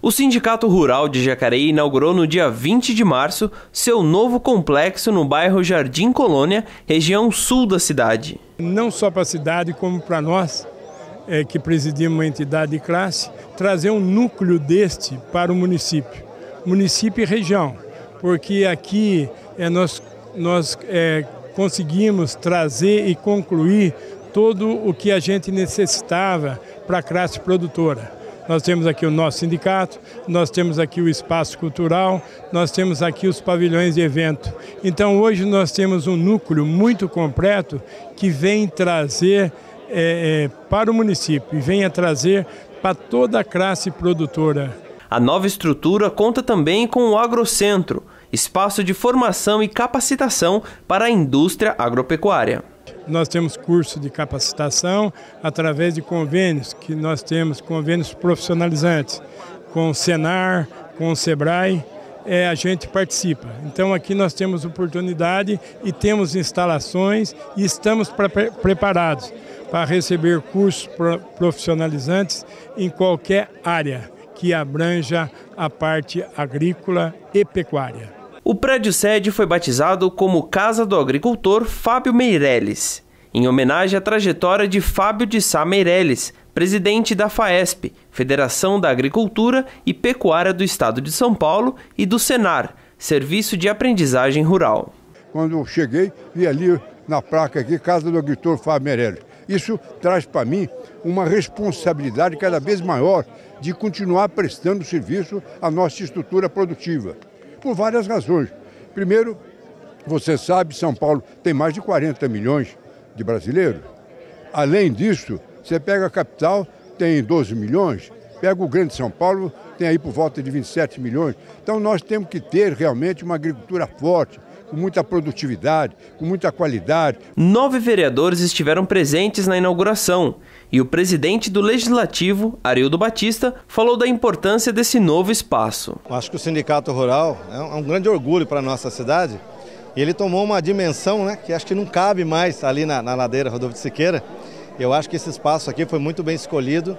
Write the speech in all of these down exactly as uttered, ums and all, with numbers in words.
O Sindicato Rural de Jacareí inaugurou no dia vinte de março seu novo complexo no bairro Jardim Colônia, região sul da cidade. Não só para a cidade, como para nós, é, que presidimos uma entidade de classe, trazer um núcleo deste para o município, município e região, porque aqui é, nós, nós é, conseguimos trazer e concluir todo o que a gente necessitava para a classe produtora. Nós temos aqui o nosso sindicato, nós temos aqui o espaço cultural, nós temos aqui os pavilhões de evento. Então hoje nós temos um núcleo muito completo que vem trazer é, é, para o município e vem a trazer para toda a classe produtora. A nova estrutura conta também com o Agrocentro, espaço de formação e capacitação para a indústria agropecuária. Nós temos curso de capacitação através de convênios, que nós temos convênios profissionalizantes, com o Senar, com o Sebrae, é, a gente participa. Então aqui nós temos oportunidade e temos instalações e estamos pra, preparados para receber cursos profissionalizantes em qualquer área que abranja a parte agrícola e pecuária. O prédio sede foi batizado como Casa do Agricultor Fábio Meirelles, em homenagem à trajetória de Fábio de Sá Meirelles, presidente da FAESP, Federação da Agricultura e Pecuária do Estado de São Paulo, e do Senar, Serviço de Aprendizagem Rural. Quando eu cheguei, vi ali na placa aqui, Casa do Agricultor Fábio Meirelles. Isso traz para mim uma responsabilidade cada vez maior de continuar prestando serviço à nossa estrutura produtiva. Por várias razões. Primeiro, você sabe, São Paulo tem mais de quarenta milhões de brasileiros. Além disso, você pega a capital, tem doze milhões, pega o Grande São Paulo, tem aí por volta de vinte e sete milhões. Então nós temos que ter realmente uma agricultura forte, com muita produtividade, com muita qualidade. Nove vereadores estiveram presentes na inauguração e o presidente do Legislativo, Arildo Batista, falou da importância desse novo espaço. Acho que o Sindicato Rural é um grande orgulho para a nossa cidade. E ele tomou uma dimensão, né, que acho que não cabe mais ali na, na ladeira Rodolfo de Siqueira. Eu acho que esse espaço aqui foi muito bem escolhido.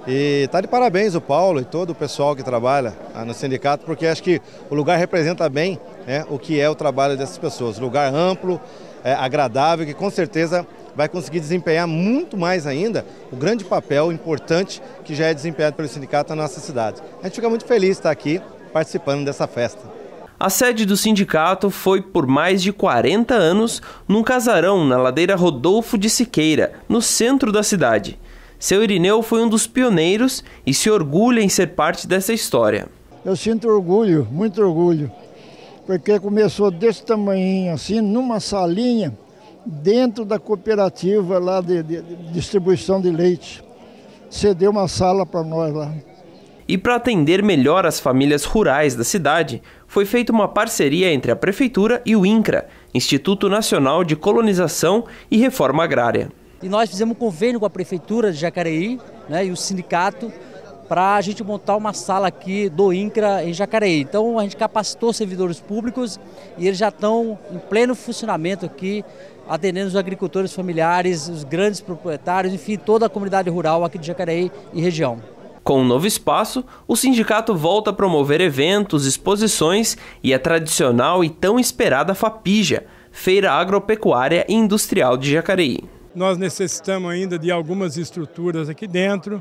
E está de parabéns o Paulo e todo o pessoal que trabalha no sindicato, porque acho que o lugar representa bem, né, o que é o trabalho dessas pessoas. Lugar amplo, é, agradável, que com certeza vai conseguir desempenhar muito mais ainda o grande papel importante que já é desempenhado pelo sindicato na nossa cidade. A gente fica muito feliz de estar aqui participando dessa festa. A sede do sindicato foi por mais de quarenta anos num casarão na ladeira Rodolfo de Siqueira, no centro da cidade. Seu Irineu foi um dos pioneiros e se orgulha em ser parte dessa história. Eu sinto orgulho, muito orgulho, porque começou desse tamanhinho assim, numa salinha, dentro da cooperativa lá de, de, de distribuição de leite. Cedeu uma sala para nós lá. E para atender melhor as famílias rurais da cidade, foi feita uma parceria entre a Prefeitura e o INCRA, Instituto Nacional de Colonização e Reforma Agrária. E nós fizemos um convênio com a Prefeitura de Jacareí, né, e o sindicato para a gente montar uma sala aqui do INCRA em Jacareí. Então a gente capacitou servidores públicos e eles já estão em pleno funcionamento aqui, atendendo os agricultores familiares, os grandes proprietários, enfim, toda a comunidade rural aqui de Jacareí e região. Com o novo espaço, o sindicato volta a promover eventos, exposições e a tradicional e tão esperada FAPIJA, Feira Agropecuária e Industrial de Jacareí. Nós necessitamos ainda de algumas estruturas aqui dentro,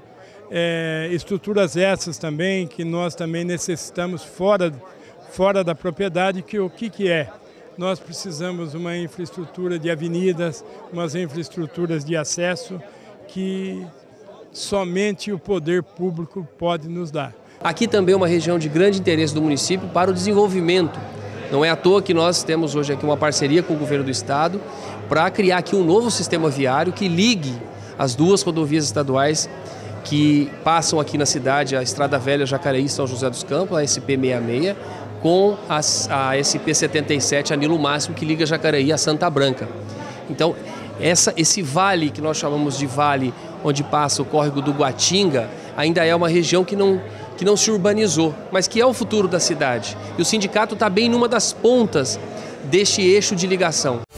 é, estruturas essas também que nós também necessitamos fora, fora da propriedade, que o que, que é? Nós precisamos de uma infraestrutura de avenidas, umas infraestruturas de acesso que somente o poder público pode nos dar. Aqui também é uma região de grande interesse do município para o desenvolvimento. Não é à toa que nós temos hoje aqui uma parceria com o governo do estado para criar aqui um novo sistema viário que ligue as duas rodovias estaduais que passam aqui na cidade, a Estrada Velha Jacareí São José dos Campos, a S P sessenta e seis, com a, a S P setenta e sete, a Nilo Máximo, que liga Jacareí a Santa Branca. Então, essa, esse vale que nós chamamos de vale, onde passa o córrego do Guatinga, ainda é uma região que não, que não se urbanizou, mas que é o futuro da cidade. E o sindicato está bem numa das pontas deste eixo de ligação.